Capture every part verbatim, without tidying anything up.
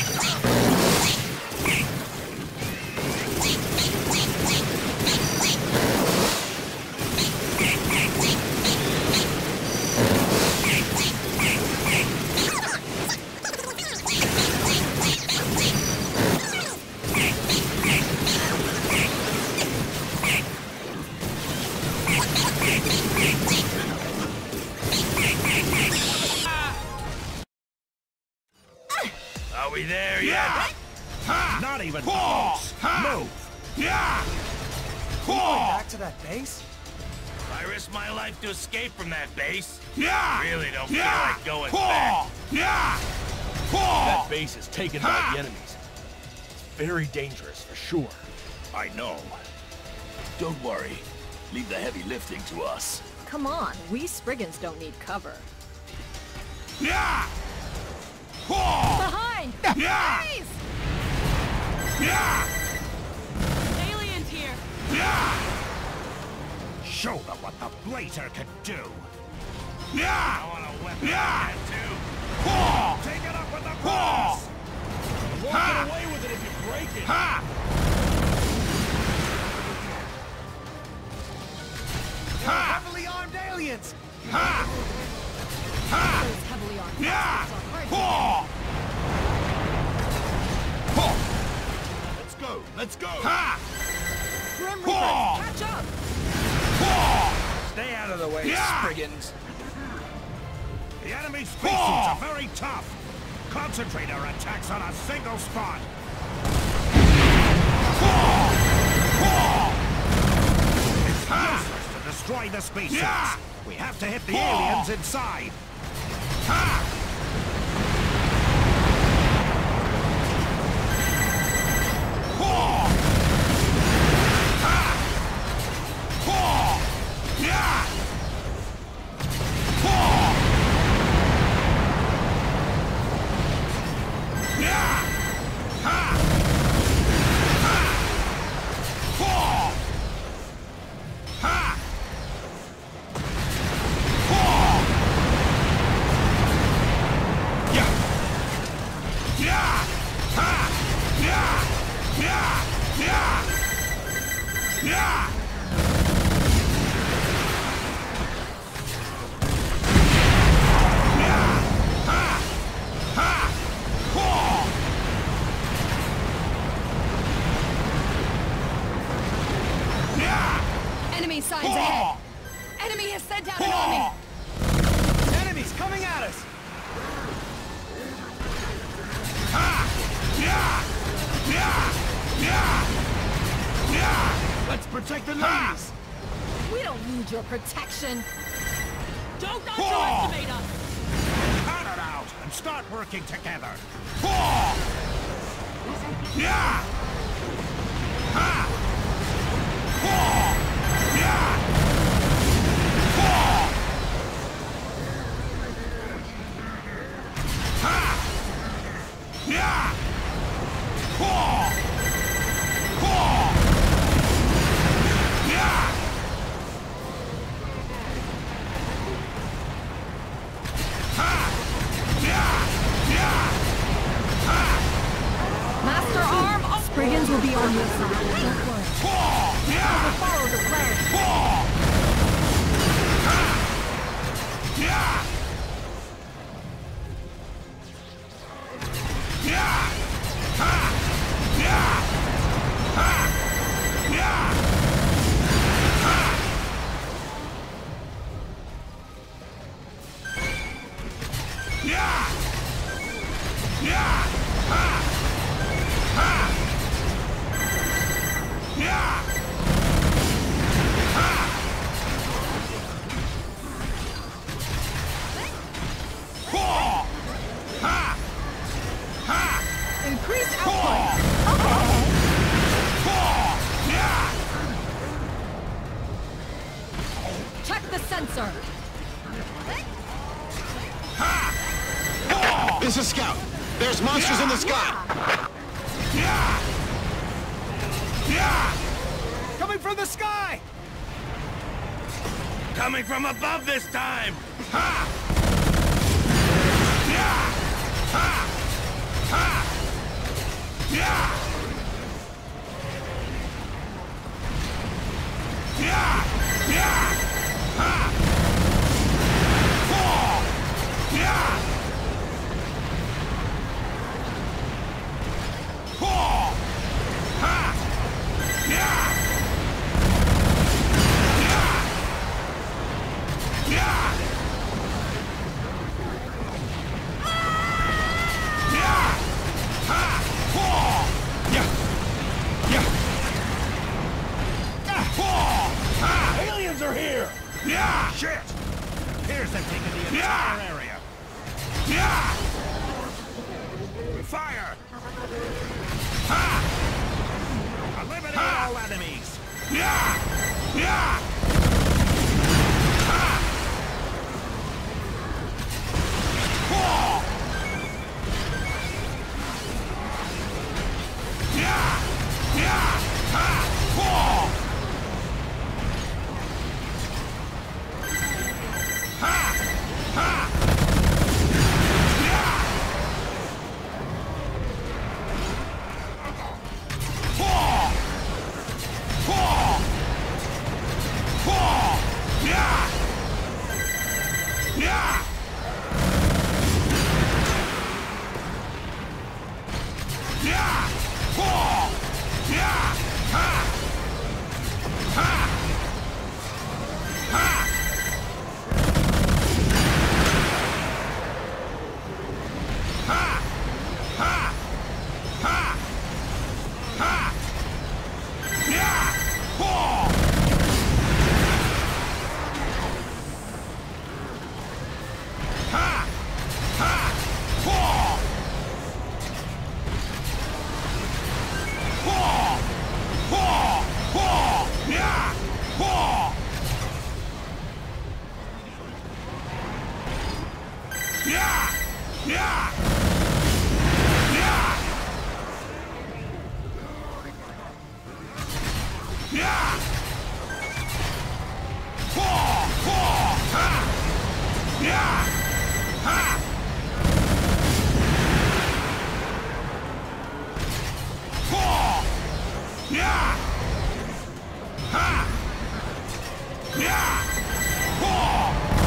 Are we there yet? Not even close. Move. Yeah. Going back to that base? I risked my life to escape from that base. Yeah. Really don't Yeah. feel like going back. Yeah. That base is taken by the enemies. It's very dangerous for sure. I know. Don't worry. Leave the heavy lifting to us. Come on, we Spriggans don't need cover. Yeah. Behind! Yeah. Please! Yeah. Aliens here! Yeah. Show them what the Blazer can do. Yeah. I want a weapon Yeah. like that too. Take it up with the cross. You won't get away with it if you break it. Ha. Ha. Heavily armed aliens! Ha. Ha. Those heavily armed Yeah. monsters are hard to Ha. Let's go. Let's go. Ha. get. Grim Reapers, catch up! Stay out of the way, Yeah. Spriggans. The enemy spacesuits are very tough. Concentrate our attacks on a single spot. It's useless to destroy the spacesuits. We have to hit the aliens inside. Ha! Yeah! Yeah! Ha! Ha! Ha! Yeah! Yeah! Ha! Yeah! Yeah! Yeah! Yeah! Enemy signs ahead! Enemy has sent out an army! Enemies coming at us! Let's protect the ladies. We don't need your protection! Don't underestimate us! Cut it out and start working together. Yeah! Ha! Yeah! Ha! Yeah! Master Arm, all Spriggans will be on your side. Don't worry. I will follow the plan. Yeah! Yeah! Ha! Yeah! Ha! Yeah! Ha! Yeah! Yeah! Ha! Ha! Yeah! Ha! Ha! Ha! Increase output! Yeah! Check the sensor! This is Scout. There's monsters in the sky. Yeah! Yeah! Coming from the sky! Coming from above this time! Ha! Yeah! Ha! Ha! Yeah! Shit! Appears they've taken the entire area. Yeah! Fire! Ha! Eliminate all enemies. Yeah! Yeah! Ha! Whoa! Yeah! Yeah! Ha! Whoa! Ha! Ha! Yeah! Whoa! Whoa! Whoa! Yeah! Yeah! Yeah! Whoa! Yeah! Ha! Ha! Ha! Ha! Ha! Ha! Ha! Yeah! Whoa! Ha! Ha! Whoa! Whoa! Whoa! Whoa! Yeah! Whoa! Yeah! Yeah! Yeah! Yeah! Whoa! Whoa! Ha! Yeah! Ha! Whoa! Yeah! Ha! Yeah! Whoa!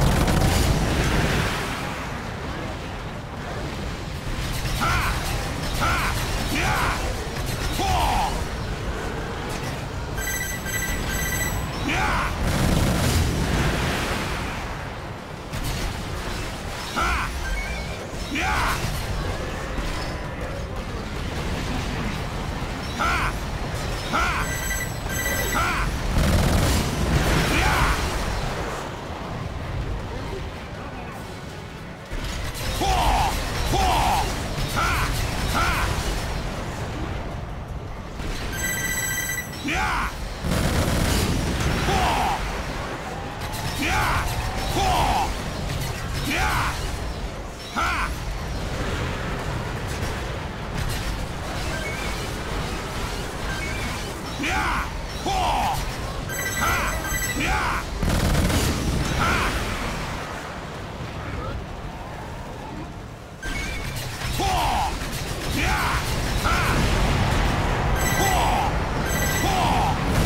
Ha! Ha! Yeah! Whoa! Yeah! Ha! Yeah! Ha! Ha! Ha! Yeah! Whoa! Whoa! Ha! Ha! Yeah! Whoa! Yeah! Whoa! Yeah! Ha! Yeah! Whoa! Ha! Yeah! Ha! Whoa! Yeah! Ha! Whoa! Whoa!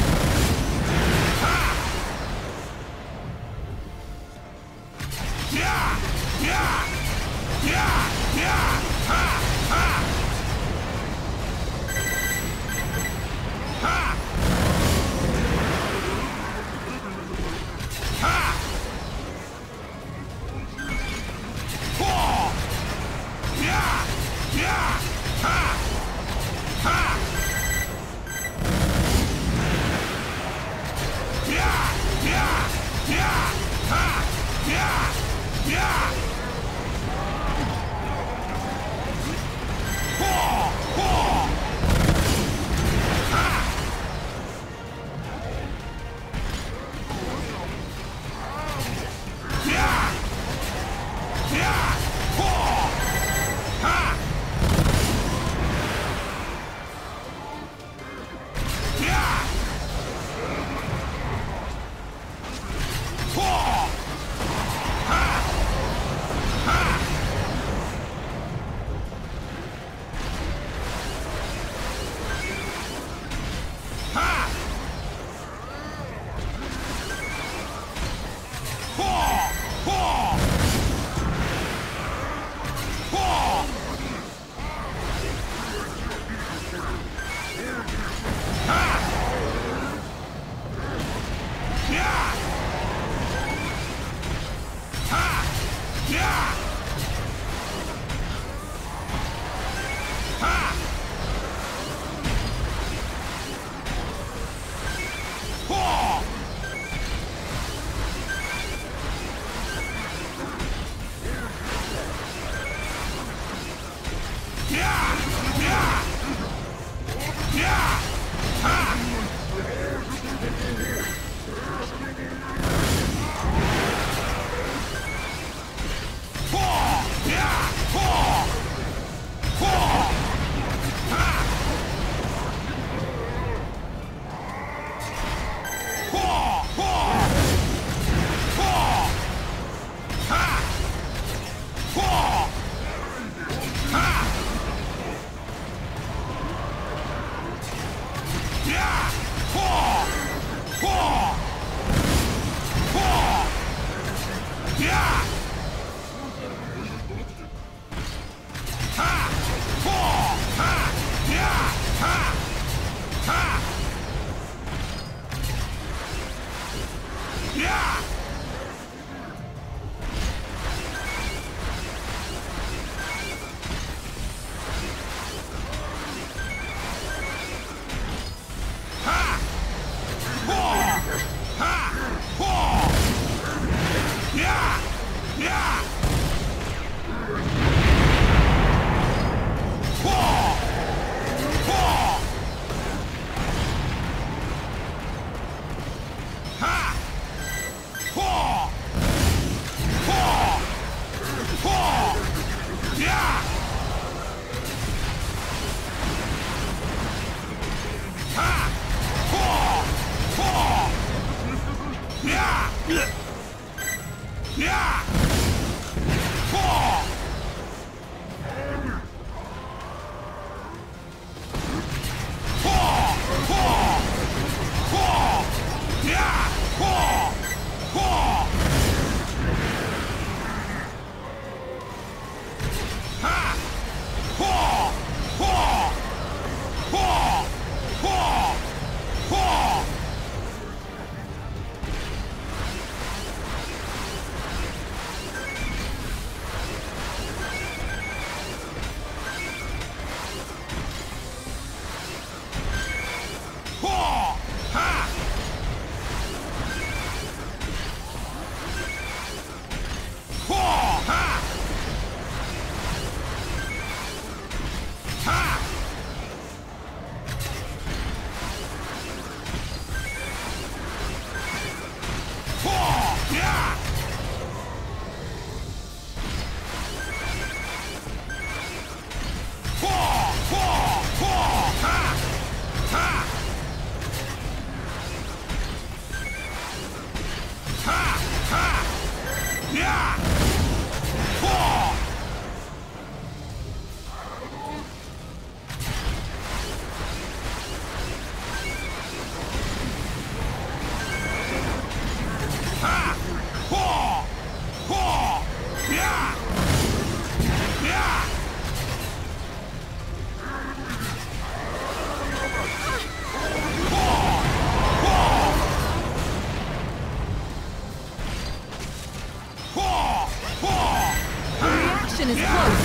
Is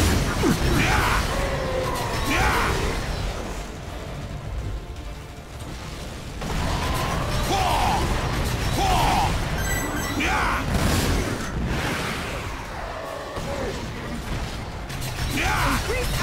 close. Increase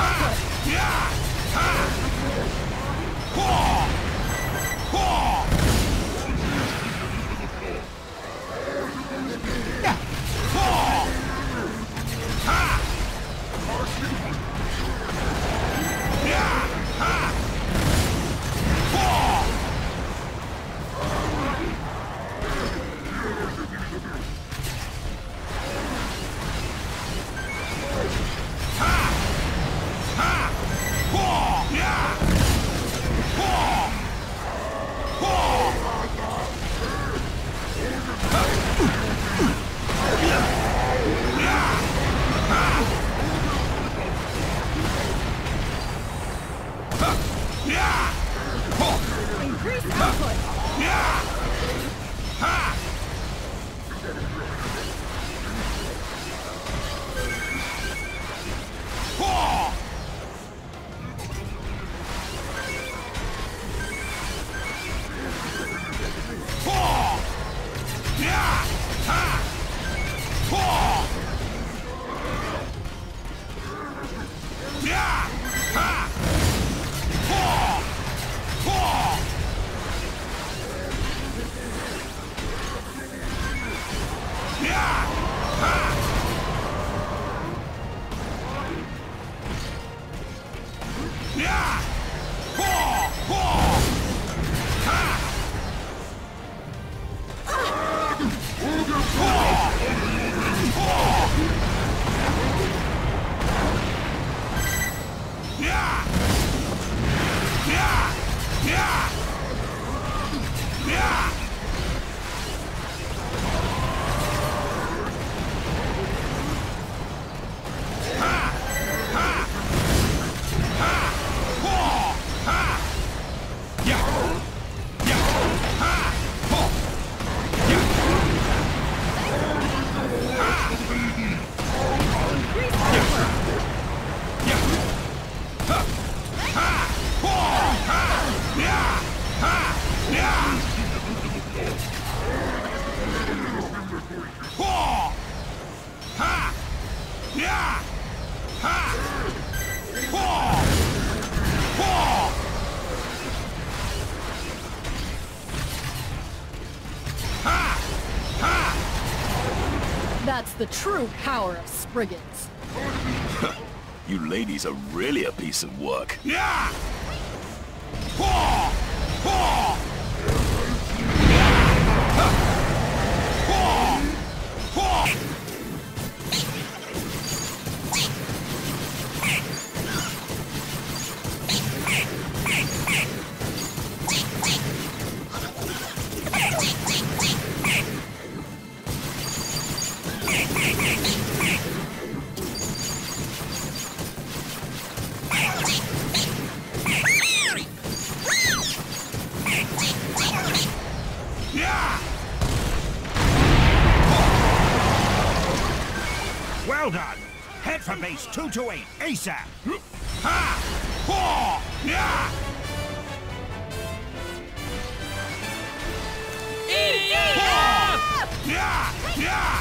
the true power of Spriggans. You ladies are really a piece of work. Yeah! Well done. Head for base two two eight ASAP. Ha! Ha! Yeah! E D F! Yeah! Yeah!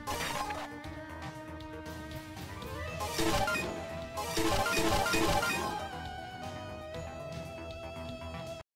Yeah!